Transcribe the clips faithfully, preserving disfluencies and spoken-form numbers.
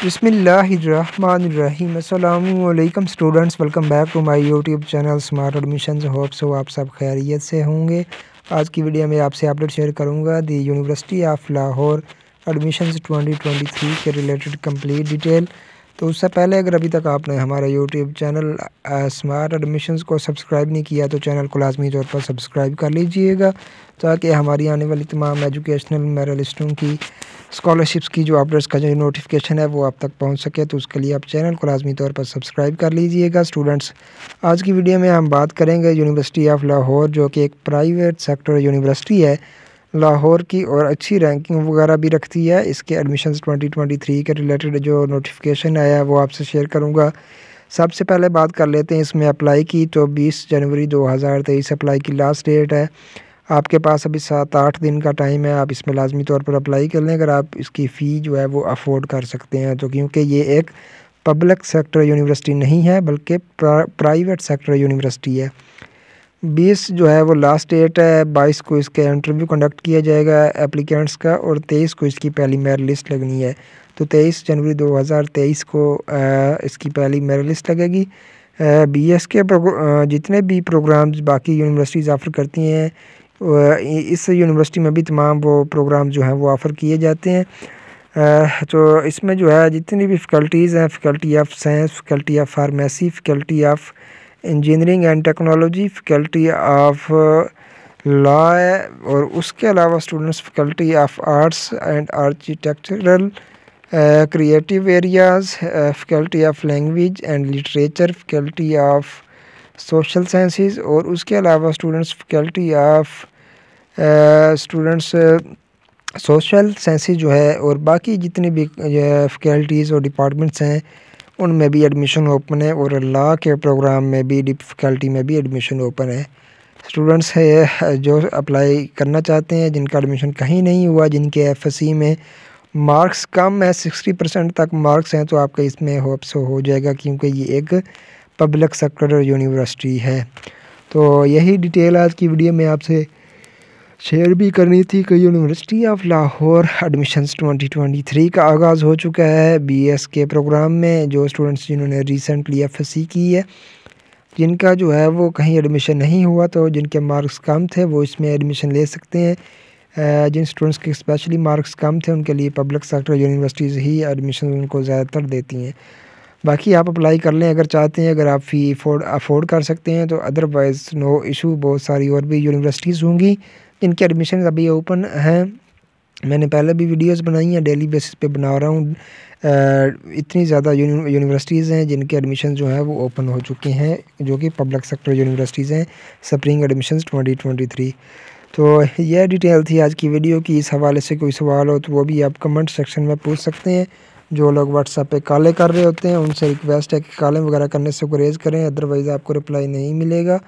बिस्मिल्लाहिर्रहमानिर्रहीम। अस्सलामुअलैकुम students, welcome back to my YouTube channel smart admissions. Hope so आप सब खैरियत से होंगे। आज की वीडियो में आपसे अपडेट शेयर करूंगा the university of Lahore admissions twenty twenty three के रिलेटेड कंप्लीट डिटेल। तो उससे पहले अगर अभी तक आपने हमारा यूट्यूब चैनल स्मार्ट एडमिशंस को सब्सक्राइब नहीं किया तो चैनल को लाजमी तौर पर सब्सक्राइब कर लीजिएगा, ताकि हमारी आने वाली तमाम एजुकेशनल मेरिट की स्कॉलरशिप्स की जो अपडेट्स का जो नोटिफिकेशन है वो आप तक पहुंच सके। तो उसके लिए आप चैनल को लाजमी तौर पर सब्सक्राइब कर लीजिएगा। स्टूडेंट्स, आज की वीडियो में हम बात करेंगे यूनिवर्सिटी ऑफ लाहौर, जो कि एक प्राइवेट सेक्टर यूनिवर्सिटी है लाहौर की और अच्छी रैंकिंग वगैरह भी रखती है। इसके एडमिशन्स ट्वेंटी ट्वेंटी थ्री के रिलेटेड जो नोटिफिकेशन आया है वो आपसे शेयर करूँगा। सबसे पहले बात कर लेते हैं इसमें अप्लाई की। तो बीस जनवरी दो हज़ार तेईस अप्लाई की लास्ट डेट है। आपके पास अभी सात आठ दिन का टाइम है, आप इसमें लाजमी तौर पर अप्लाई कर लें अगर आप इसकी फ़ी जो है वो अफोर्ड कर सकते हैं। तो क्योंकि ये एक पब्लिक सेक्टर यूनिवर्सिटी नहीं है बल्कि प्राइवेट सेक्टर यूनिवर्सिटी है। बीस जो है वो लास्ट डेट है। बाईस को इसका इंटरव्यू कंडक्ट किया जाएगा एप्लीकेंट्स का, और तेईस को इसकी पहली मेरिट लिस्ट लगनी है। तो तेईस जनवरी दो हज़ार तेईस को आ, इसकी पहली मेरिट लिस्ट लगेगी। बी एस के जितने भी प्रोग्राम्स बाकी यूनिवर्सिटीज़ ऑफ़र करती हैं, इस यूनिवर्सिटी में भी तमाम वो प्रोग्राम जो हैं वो ऑफ़र किए जाते हैं। तो इसमें जो है जितनी भी फ़ैकल्टीज़ हैं, faculty of science, faculty of pharmacy, faculty of engineering and technology, faculty of law, और उसके अलावा students faculty of arts and architectural, creative areas, faculty of language and literature, faculty of social sciences, और उसके अलावा students faculty of students social sciences जो है, और बाकी जितनी भी फ़ैकल्टीज़ और डिपार्टमेंट्स हैं उनमें भी एडमिशन ओपन है, और लॉ के प्रोग्राम में भी फ़ैकल्टी में भी एडमिशन ओपन है। स्टूडेंट्स है जो अप्लाई करना चाहते हैं, जिनका एडमिशन कहीं नहीं हुआ, जिनके एफ एस सी में मार्क्स कम है, सिक्सटी परसेंट तक मार्क्स हैं, तो आपका इसमें होप्स हो जाएगा, क्योंकि ये एक पब्लिक सेक्टर यूनिवर्सिटी है। तो यही डिटेल आज की वीडियो में आपसे शेयर भी करनी थी कि university of Lahore admissions twenty twenty three का आगाज़ हो चुका है बीएस के प्रोग्राम में। जो स्टूडेंट्स जिन्होंने रिसेंटली एफएससी की है, जिनका जो है वो कहीं एडमिशन नहीं हुआ, तो जिनके मार्क्स कम थे वो इसमें एडमिशन ले सकते हैं। जिन स्टूडेंट्स के स्पेशली मार्क्स कम थे उनके लिए पब्लिक सेक्टर यूनिवर्सिटीज़ ही एडमिशन उनको ज़्यादातर देती हैं। बाकी आप अप्लाई कर लें अगर चाहते हैं, अगर आप फ़ी अफोर्ड अफोर्ड कर सकते हैं तो। अदरवाइज़ नो इशू, बहुत सारी और भी यूनिवर्सिटीज़ होंगी इनके एडमिशन अभी ओपन हैं। मैंने पहले भी वीडियोस बनाई हैं, डेली बेसिस पे बना रहा हूँ। इतनी ज़्यादा यूनिवर्सिटीज़ हैं जिनके एडमिशन जो है वो ओपन हो चुके हैं, जो कि पब्लिक सेक्टर यूनिवर्सिटीज़ हैं, spring admissions twenty twenty three. तो यह डिटेल थी आज की वीडियो की। इस हवाले से कोई सवाल हो तो वो भी आप कमेंट सेक्शन में पूछ सकते हैं। जो लोग व्हाट्सएप पे कॉलें कर रहे होते हैं उनसे रिक्वेस्ट है कि कॉलें वगैरह करने से गुरेज करें, अदरवाइज़ आपको रिप्लाई नहीं मिलेगा।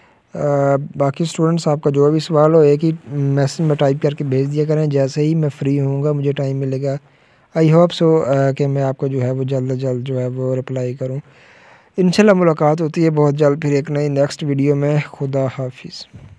आ, बाकी स्टूडेंट्स, आपका जो भी सवाल हो एक ही मैसेज में टाइप करके भेज दिया करें। जैसे ही मैं फ्री होऊंगा, मुझे टाइम मिलेगा, आई होप सो कि मैं आपको जो है वो जल्द अज जल्द जो है वो रिप्लाई करूं। इंशाल्लाह मुलाकात होती है बहुत जल्द फिर एक नई नेक्स्ट वीडियो में। खुदा हाफिज़।